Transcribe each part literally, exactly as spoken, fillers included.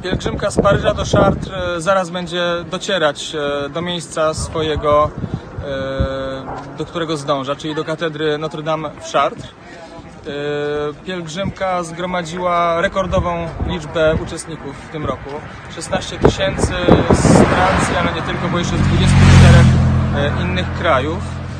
Pielgrzymka z Paryża do Chartres zaraz będzie docierać do miejsca swojego, do którego zdąża, czyli do katedry Notre Dame w Chartres. Pielgrzymka zgromadziła rekordową liczbę uczestników w tym roku. szesnaście tysięcy z Francji, ale nie tylko, bo jeszcze z dwudziestu czterech innych krajów.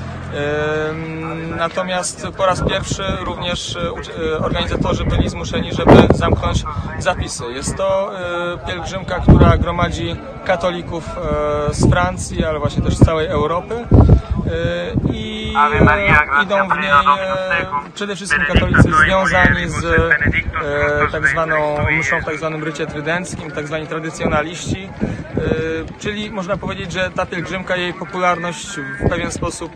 Natomiast po raz pierwszy również organizatorzy byli zmuszeni, żeby zamknąć zapisy. Jest to pielgrzymka, która gromadzi katolików z Francji, ale właśnie też z całej Europy. I idą w niej przede wszystkim katolicy związani z tak zwaną mszą w tak zwanym rycie trydenckim, tak zwani tradycjonaliści, czyli można powiedzieć, że ta pielgrzymka, jej popularność w pewien sposób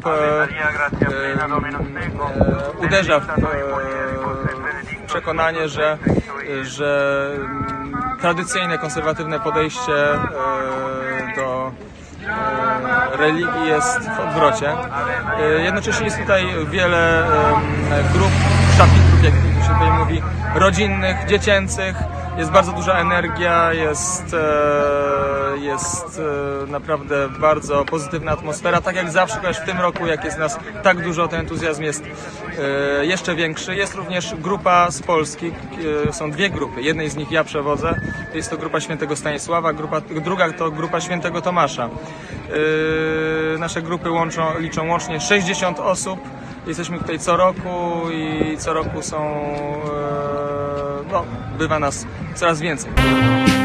uderza w przekonanie, że, że tradycyjne, konserwatywne podejście do religii jest w odwrocie. Jednocześnie jest tutaj wiele grup, szapitrów, jak się tutaj mówi, rodzinnych, dziecięcych. Jest bardzo duża energia, jest, jest naprawdę bardzo pozytywna atmosfera. Tak jak zawsze, chociaż w tym roku, jak jest nas tak dużo, ten entuzjazm jest jeszcze większy. Jest również grupa z Polski, są dwie grupy. Jednej z nich ja przewodzę, jest to grupa Świętego Stanisława, grupa, druga to grupa Świętego Tomasza. Nasze grupy łączą, liczą łącznie sześćdziesiąt osób. Jesteśmy tutaj co roku i co roku są, no, bywa nas coraz więcej.